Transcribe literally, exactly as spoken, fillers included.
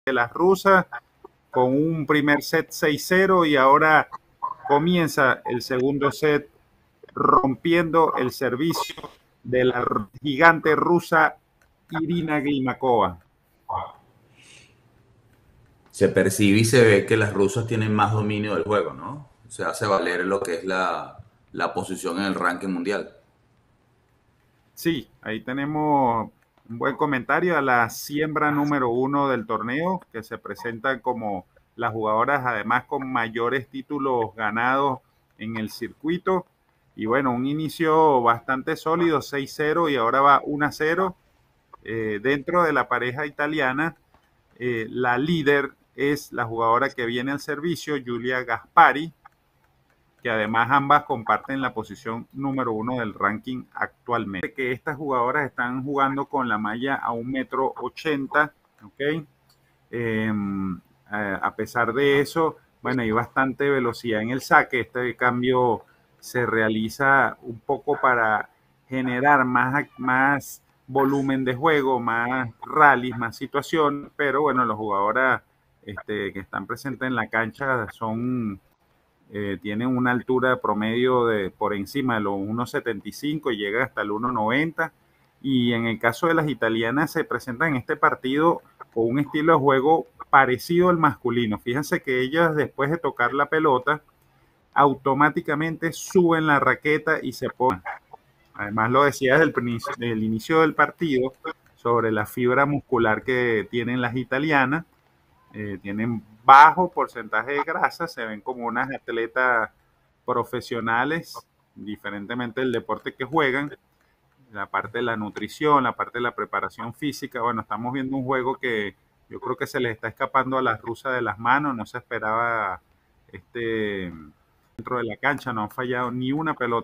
de las rusas con un primer set seis cero y ahora comienza el segundo set rompiendo el servicio de la gigante rusa Irina Glimakova. Se percibe y se ve que las rusas tienen más dominio del juego, ¿no? Se hace valer lo que es la, la posición en el ranking mundial. Sí, ahí tenemos un buen comentario a la siembra número uno del torneo, que se presentan como las jugadoras además con mayores títulos ganados en el circuito. Y bueno, un inicio bastante sólido, seis cero y ahora va uno a cero. Eh, dentro de la pareja italiana, eh, la líder es la jugadora que viene al servicio, Giulia Gaspari, que además ambas comparten la posición número uno del ranking actualmente. Que estas jugadoras están jugando con la malla a un metro ochenta, ¿ok? Eh, a pesar de eso, bueno, hay bastante velocidad en el saque. Este cambio se realiza un poco para generar más, más volumen de juego, más rallies, más situación, pero bueno, las jugadoras este, que están presentes en la cancha son eh, tienen una altura promedio de por encima de los uno setenta y cinco y llega hasta el uno noventa. Y en el caso de las italianas se presentan en este partido con un estilo de juego parecido al masculino. Fíjense que ellas después de tocar la pelota automáticamente suben la raqueta y se ponen. Además lo decía desde el, desde el inicio del partido sobre la fibra muscular que tienen las italianas. Eh, tienen bajo porcentaje de grasa, se ven como unas atletas profesionales, diferentemente del deporte que juegan, la parte de la nutrición, la parte de la preparación física. Bueno, estamos viendo un juego que yo creo que se les está escapando a las rusas de las manos, no se esperaba este dentro de la cancha, no han fallado ni una pelota.